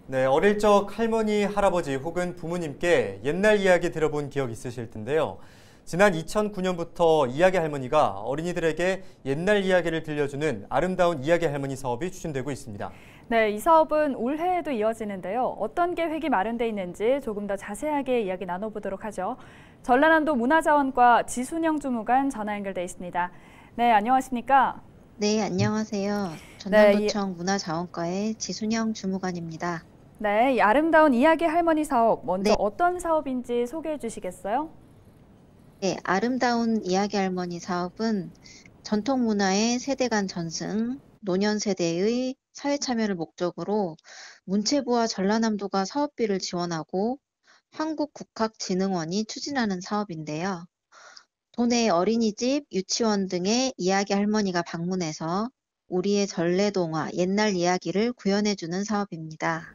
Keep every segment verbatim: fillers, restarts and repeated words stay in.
네, 어릴 적 할머니, 할아버지 혹은 부모님께 옛날 이야기 들어본 기억 있으실 텐데요. 지난 이천구 년부터 이야기 할머니가 어린이들에게 옛날 이야기를 들려주는 아름다운 이야기 할머니 사업이 추진되고 있습니다. 네, 이 사업은 올해에도 이어지는데요. 어떤 계획이 마련돼 있는지 조금 더 자세하게 이야기 나눠보도록 하죠. 전라남도 문화자원과 지순영 주무관 전화 연결돼 있습니다. 네, 안녕하십니까? 네, 안녕하세요. 네, 전남도청 문화자원과의 지순영 주무관입니다. 네, 이 아름다운 이야기 할머니 사업, 먼저 네. 어떤 사업인지 소개해 주시겠어요? 네, 아름다운 이야기 할머니 사업은 전통 문화의 세대 간 전승, 노년 세대의 사회 참여를 목적으로 문체부와 전라남도가 사업비를 지원하고 한국국학진흥원이 추진하는 사업인데요. 도내 어린이집, 유치원 등의 이야기 할머니가 방문해서 우리의 전래동화, 옛날 이야기를 구현해주는 사업입니다.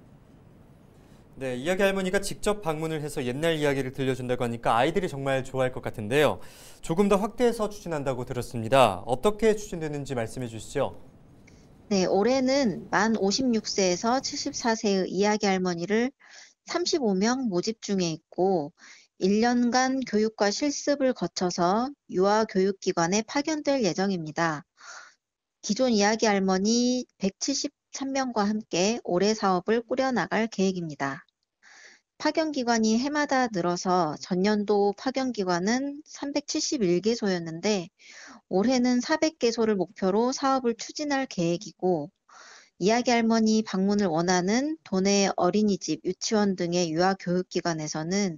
네, 이야기 할머니가 직접 방문을 해서 옛날 이야기를 들려준다고 하니까 아이들이 정말 좋아할 것 같은데요. 조금 더 확대해서 추진한다고 들었습니다. 어떻게 추진되는지 말씀해 주시죠. 네, 올해는 만 오십육 세에서 칠십사 세의 이야기 할머니를 삼십오 명 모집 중에 있고 일 년간 교육과 실습을 거쳐서 유아교육기관에 파견될 예정입니다. 기존 이야기 할머니 백칠십삼 명과 함께 올해 사업을 꾸려나갈 계획입니다. 파견기관이 해마다 늘어서 전년도 파견기관은 삼백칠십일 개소였는데 올해는 사백 개소를 목표로 사업을 추진할 계획이고 이야기 할머니 방문을 원하는 도내 어린이집, 유치원 등의 유아교육기관에서는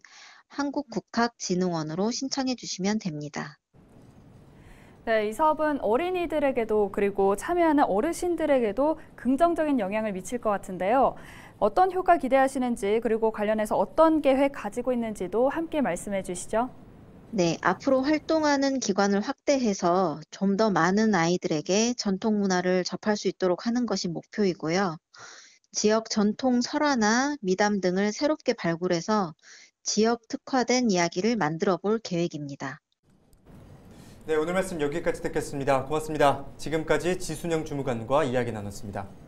한국국학진흥원으로 신청해 주시면 됩니다. 네, 이 사업은 어린이들에게도 그리고 참여하는 어르신들에게도 긍정적인 영향을 미칠 것 같은데요. 어떤 효과 기대하시는지 그리고 관련해서 어떤 계획 가지고 있는지도 함께 말씀해 주시죠. 네, 앞으로 활동하는 기관을 확대해서 좀 더 많은 아이들에게 전통 문화를 접할 수 있도록 하는 것이 목표이고요. 지역 전통 설화나 미담 등을 새롭게 발굴해서 지역 특화된 이야기를 만들어 볼 계획입니다. 네, 오늘 말씀 여기까지 듣겠습니다. 고맙습니다. 지금까지 지순영 주무관과 이야기 나눴습니다.